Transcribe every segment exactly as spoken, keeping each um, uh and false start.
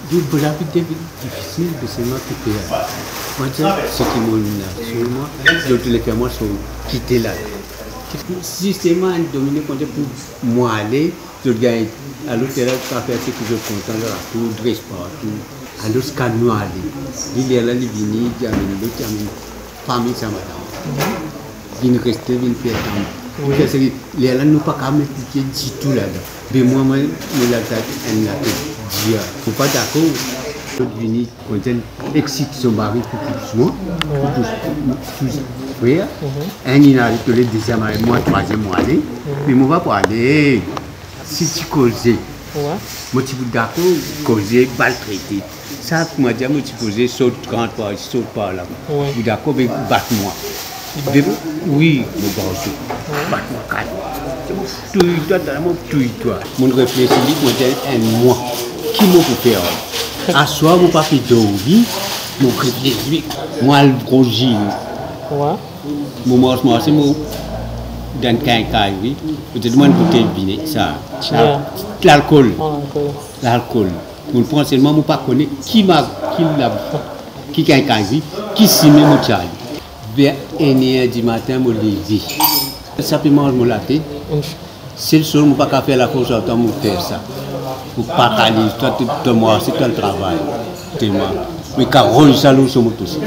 Pour la vie difficile, c'est moi qui paye. Moi, c'est qui m'ont sur moi, d'autres les cas, moi, sont quittés là. Justement, dominé pour moi aller, je gagne. Alors, c'est là que je suis content de la tour, de sport, tout. Alors, c'est quand nous aller. Il y a là, il vient, il y a une famille, ça m'a dit. Il reste, il fait tant. Parce que les là, nous pas qu'à mettre du tout là-dedans. Mais moi, moi, je l'ai dit, il ne faut pas d'accord. Je suis venu, on excite son mari pour tout moi, pour tout frère. Un il a été le deuxième année, moi, troisième année. Mais moi, pas aller. Si tu causais, moi, tu veux d'accord, causer, balle traité. Ça, moi, je me dis, saute trente par ici, saute par là. Vous d'accord, mais batte-moi. Oui, mon garçon. Batte-moi quatre. Tu toi, tu toi. Mon réfléchis, moi, j'ai un mois. Qui m'a fait faire? À soi, vous pas fait d'ouvrir. Mon réfléchis, moi, le gros gilles. Mon moi, c'est mon. Dans le quincaille, oui. Peut-être moi, une bouteille de vin, ça. L'alcool. L'alcool. Mon point, c'est moi, je ne pas connais qui m'a. Qui l'a. Qui quincaille, qui s'y met mon chai. Vers une heure du matin, je l'ai dit. Ça peut manger mon latte. C'est le seul, je ne peux pas faire la course autant que faire ça. Pour ne pas aller, toi, tu moi, c'est toi le travail. Mais quand on ça, nous sommes tous.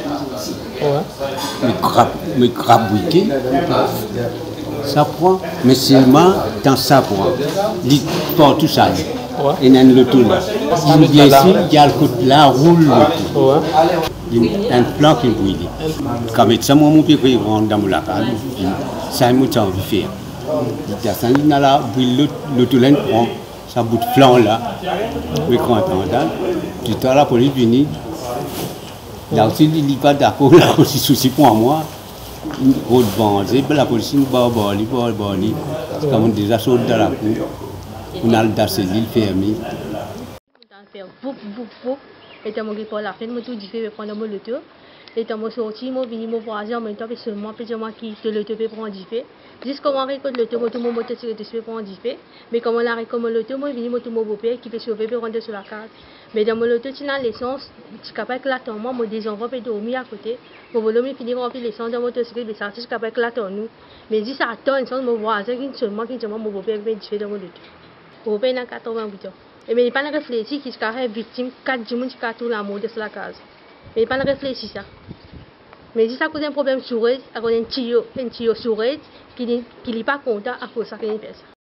Mais crabouiller, ça prend, mais seulement dans ça prend. Il porte tout ça. Il y a le tout là. Il y a ici, il y a le côté là, roule le tout. Il y a un plan qui brûle. Quand ça, moi, mon père, il rentre dans mon lacal. Ça, moi, j'ai envie de faire. Il y a ça, il y a là, le tout là, il prend. Ça bout de flanc là. Oui, quand on entend. Tout à l'heure, la police vient. Là aussi, il n'est pas d'accord, là aussi, souci pour moi. Route bandée, la police nous bat au bord, il bat au bord. C'est comme déjà sauté dans la cour. On a le dassé, l'île fermée. Boum, boum, boum. Et quand je suis la fin, je suis dit que je vais prendre le tour. Et quand je suis sorti, je suis venu me voir en même temps, et seulement, puis je qui le tour peut prendre du fait. Jusqu'à moi, récolte le tour, je suis monté sur le tour, prendre du fait. Mais comme on a récolté le tour, je suis venu me trouver mon beau-père qui peut sauver, pour rentrer sur la case. Mais dans le tour, tu as l'essence, tu es capable de l'éclater, moi, des enfants peuvent dormir à côté. Mon volume finit de remplir l'essence dans mon motocyclette, mais ça, je suis capable de l'éclater nous. Mais si ça attend, l'essence, mon voisin qui seulement qui dit mon beau-père qui fait dans mon tour. Mon beau-père n'a quatre-vingt-huit ans. Et mais il n'a pas réfléchi qu'il serait victime quatre jours qui a tout l'amour de la case. Mais il n'a pas réfléchi ça. Mais si ça cause un problème sur eux, il y a un tuyau, un tuyau sur eux qui n'est pas content à cause de ça qu'il fait ça.